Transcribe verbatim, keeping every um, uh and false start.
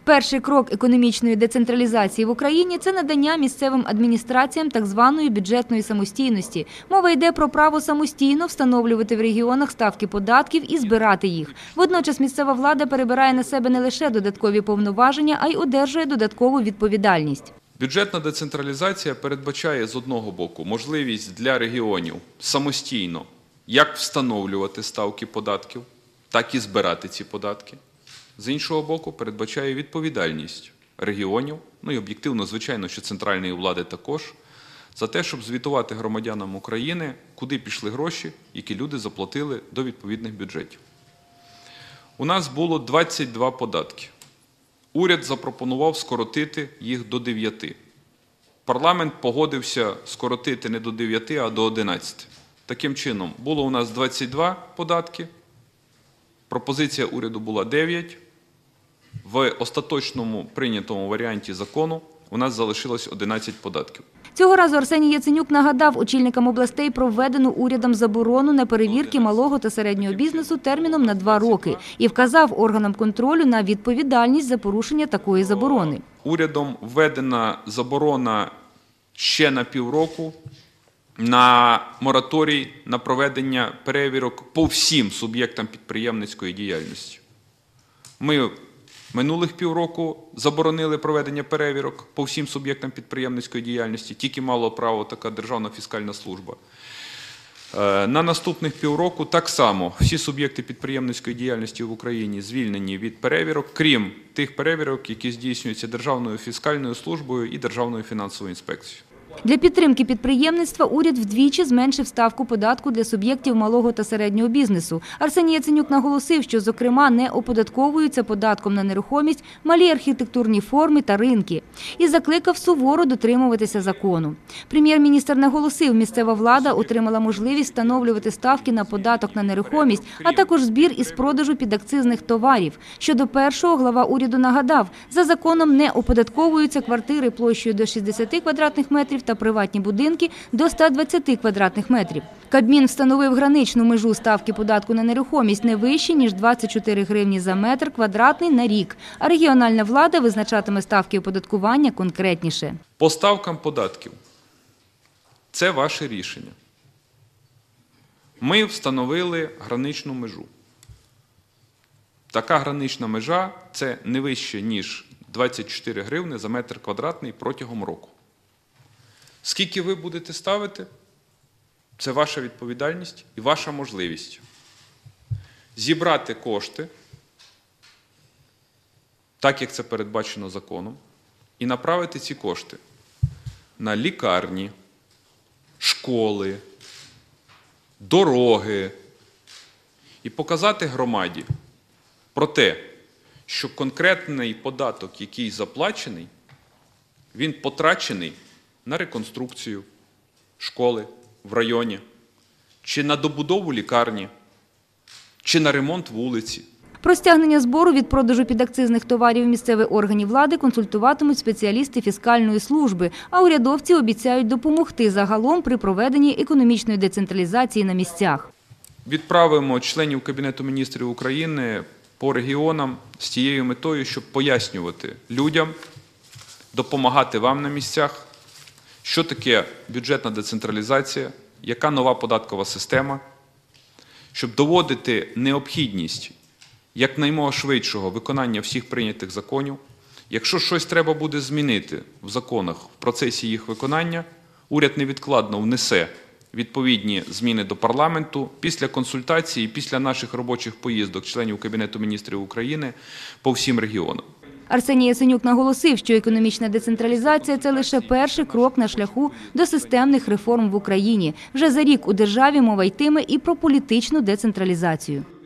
Перший крок економічної децентралізації в Україні – це надання місцевим адміністраціям так званої бюджетної самостійності. Мова йде про право самостійно встановлювати в регіонах ставки податків і збирати їх. Водночас місцева влада перебирає на себе не лише додаткові повноваження, а й одержує додаткову відповідальність. Бюджетна децентралізація передбачає з одного боку можливість для регіонів самостійно як встановлювати ставки податків, так і збирати ці податки. З іншого боку, передбачає відповідальність регіонів, ну і об'єктивно, звичайно, що центральної влади також, за те, щоб звітувати громадянам України, куди пішли гроші, які люди заплатили до відповідних бюджетів. У нас було двадцять два податки. Уряд запропонував скоротити їх до дев'яти. Парламент погодився скоротити не до дев'яти, а до одинадцяти. Таким чином, було у нас двадцять два податки, пропозиція уряду була дев'ять. В остаточному прийнятому варіанті закону у нас залишилось одинадцять податків. Цього разу Арсеній Яценюк нагадав очільникам областей про введену урядом заборону на перевірки малого та середнього бізнесу терміном на два роки і вказав органам контролю на відповідальність за порушення такої заборони. Урядом введена заборона ще на півроку на мораторій на проведення перевірок по всім суб'єктам підприємницької діяльності. Ми минулих півроку заборонили проведення перевірок по всім суб'єктам підприємницької діяльності, тільки мала право така Державна фіскальна служба. На наступних півроку так само всі суб'єкти підприємницької діяльності в Україні звільнені від перевірок, крім тих перевірок, які здійснюються Державною фіскальною службою і Державною фінансовою інспекцією. Для підтримки підприємництва уряд вдвічі зменшив ставку податку для суб'єктів малого та середнього бізнесу. Арсеній Яценюк наголосив, що, зокрема, не оподатковуються податком на нерухомість малі архітектурні форми та ринки. І закликав суворо дотримуватися закону. Прем'єр-міністр наголосив, місцева влада отримала можливість встановлювати ставки на податок на нерухомість, а також збір із продажу підакцизних товарів. Щодо першого, глава уряду нагадав, за законом не оподатковуються квартири площею до шістдесяти квадратних метрів та приватні будинки до ста двадцяти квадратних метрів. Кабмін встановив граничну межу ставки податку на нерухомість не вище, ніж двадцять чотири гривні за метр квадратний на рік, а регіональна влада визначатиме ставки оподаткування конкретніше. По ставкам податків – це ваше рішення. Ми встановили граничну межу. Така гранична межа – це не вище, ніж двадцять чотири гривні за метр квадратний протягом року. Скільки ви будете ставити – це ваша відповідальність і ваша можливість зібрати кошти, так як це передбачено законом, і направити ці кошти на лікарні, школи, дороги і показати громаді про те, що конкретний податок, який заплачений, він потрачений на реконструкцію школи в районі, чи на добудову лікарні, чи на ремонт вулиці. Про стягнення збору від продажу підакцизних товарів місцевих органів влади консультуватимуть спеціалісти фіскальної служби, а урядовці обіцяють допомогти загалом при проведенні економічної децентралізації на місцях. Відправимо членів Кабінету міністрів України по регіонам з тією метою, щоб пояснювати людям, допомагати вам на місцях, що таке бюджетна децентралізація, яка нова податкова система, щоб доводити необхідність якнаймога швидшого виконання всіх прийнятих законів. Якщо щось треба буде змінити в законах в процесі їх виконання, уряд невідкладно внесе відповідні зміни до парламенту після консультації, після наших робочих поїздок членів Кабінету міністрів України по всім регіонам. Арсеній Яценюк наголосив, що економічна децентралізація – це лише перший крок на шляху до системних реформ в Україні. Вже за рік у державі мова йтиме і про політичну децентралізацію.